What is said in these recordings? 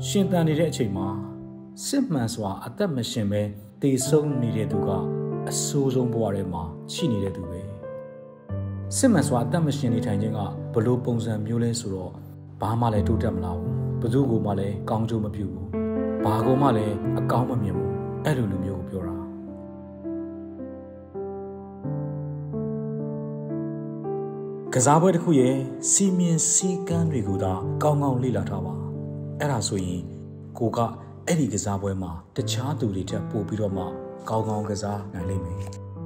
ရှင်သန်နေတဲ့အချိန်မှာစစ်မှန်စွာအသက်မရှင်ပဲတည်ဆုံးနေတဲ့သူကအဆိုးဆုံးဘဝထဲမှာရှိနေတဲ့သူပဲစစ်မှန်စွာအသက်မရှင်နေထိုင်ခြင်းကဘလို့ပုံစံမျိုးလဲဆိုတော့ဘာမှလည်းတိုးတက်မလာဘူးဘသူကမှလည်းကောင်းကျိုးမပြုဘူးဘာကမှလည်းအကောင်းမမြင်ဘူးအဲ့လိုလူမျိုးကိုပြောတာကစားပွဲတစ်ခုရဲ့စီမင်းစည်းကမ်းတွေကိုသာကောင်းကောင်းလေ့လာထားပါအဲ့ဒါဆိုရင်ကိုကအဲ့ဒီကစားပွဲမှာတခြားသူတွေထက်ပိုပြီးတော့မှကောင်းကောင်းကစားနိုင်လိမ့်မယ်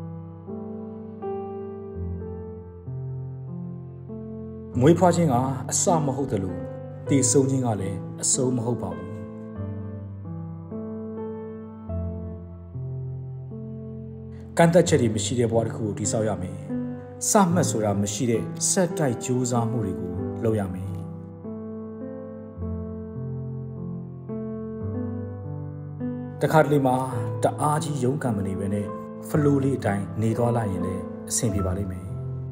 မွေးဖွားခြင်းကအစမဟုတ်တယ်လို့တည်ဆုံးခြင်းကလည်းအဆုံးမဟုတ်ပါဘူးကန့်သက်ချက်တွေမရှိတဲ့ဘဝတစ်ခုကိုတည်ဆောက်ရမယ်စမှတ်ဆိုတာမရှိတဲ့ဆက်တိုက်ကြိုးစားမှုတွေကိုလုပ်ရမယ်တခါတလေမှာတအားကြီးရုန်းကန်မနေပဲနဲ့ဖလိုလေးအတိုင်းနေသွားလိုက်ရင်လည်းအဆင်ပြေပါလိမ့်မယ်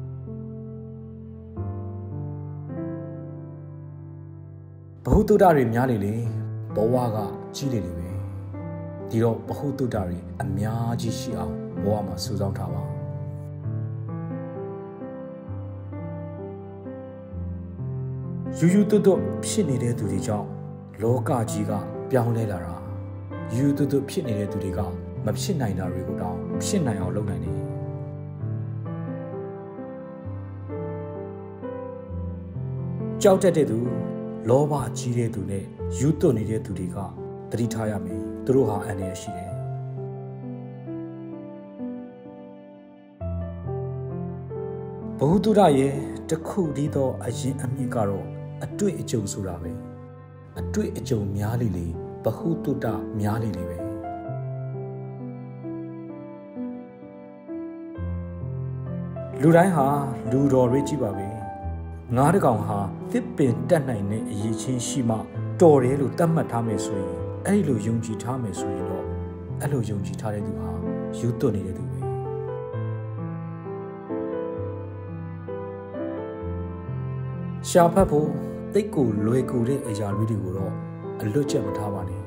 ဘဟုတုတ္တတွေများလေလေဘဝကကြီးလေလေပဲဒီတော့ဘဟုတုတ္တတွေအများကြီးရှိအောင်ဘဝမှာစုဆောင်းထားပါယူယူတွတ်တွတ်ဖြစ်နေတဲ့သူတွေကြောင့်လောကကြီးကပြောင်းလဲလာတာယူယူတွတ်တွတ်ဖြစ်နေတဲ့သူတွေကမဖြစ်နိုင်တာတွေကိုတောင်ဖြစ်နိုင်အောင်လုပ်နိုင်တယ်ကြောက်တတ်တဲ့သူလောဘကြီးတဲ့သူနဲ့ယူတွတ်နေတဲ့သူတွေကသတိထားရမယ်သူတို့ဟာအန္တရာယ်ရှိတယ်ဘဟုတုတ္တရဲ့တစ်ခုတည်းသောအရင်အမြင့်ကတော့အတွေ့အကြုံဆိုတာပဲအတွေ့အကြုံများလေလေဘဟုတုတ္တများလေလေပဲလူတိုင်းဟာလူတော်ရေးကြည့်ပါပဲငါးတကောင်ဟာတစ်ပင်တက်နိုင်တဲ့အရေးချင်းရှိမှတော်တယ်လို့သတ်မှတ်ထားမယ်ဆိုရင်အဲ့လိုယုံကြည်ထားမယ်ဆိုရင်တော့အဲ့လိုယုံကြည်ထားတဲ့သူဟာယူသွတ်နေတဲ့သူပဲရှာဖတ်ဖို့တိတ်ကိုလွယ်ကူတဲ့အရာတွေကိုတော့အလွတ်ကျက်မထားပါနဲ့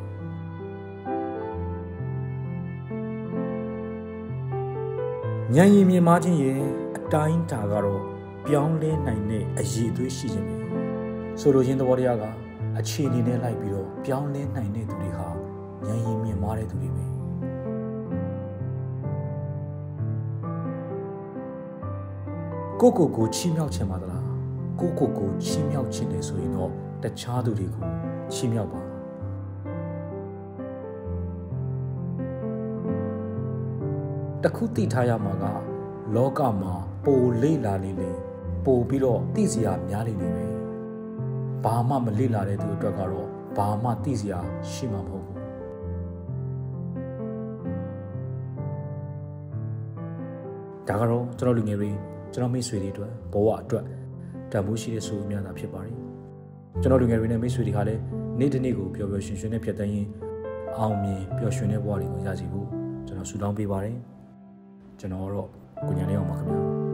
ဉာဏ်ရည်မြင်မှခြင်းရဲ့အတိုင်းတာကတော့ပြောင်းလဲနိုင်တဲ့အရည်အသွေးရှိခြင်းပဲဆိုလိုခြင်းသဘောတရားကအခြေအနေနဲ့လိုက်ပြီးတော့ပြောင်းလဲနိုင်တဲ့သူတွေဟာဉာဏ်ရည်မြင်မှတဲ့သူတွေပဲကိုချီးမြှောက်ခြင်းပါသလားကိုချီးမြှောက်ခြင်းတယ်ဆိုရင်တော့တခြားသူတွေကိုချီးမြှောက်ပါတခုသိထားရမှာကလောကမှာပိုလေ့လာနေလေပိုပြီးတော့သိစရာများနေနေပဲဘာမှမလေ့လာတဲ့သူအတွက်ကတော့ဘာမှသိစရာရှိမှာမဟုတ်ဘူးဒါကတော့ကျွန်တော်လူငယ်တွေကျွန်တော်မိတ်ဆွေတွေအတွက်ဘဝအတွက်တန်ဖိုးရှိတဲ့ဆိုအများသာဖြစ်ပါတယ်ကျွန်တော်လူငယ်တွေနဲ့မိတ်ဆွေတွေကလည်းနေ့တစ်နေ့ကိုပျော်ပျော်ရွှင်ရွှင်နဲ့ဖြတ်သန်းရင်းအောင်မြင်ပျော်ရွှင်တဲ့ဘဝတွေကိုရရှိဖို့ကျွန်တော်ဆုတောင်းပေးပါတယ်ကျွန်တော်ကတော့ကိုညာလေးအောင်ပါခင်ဗျာ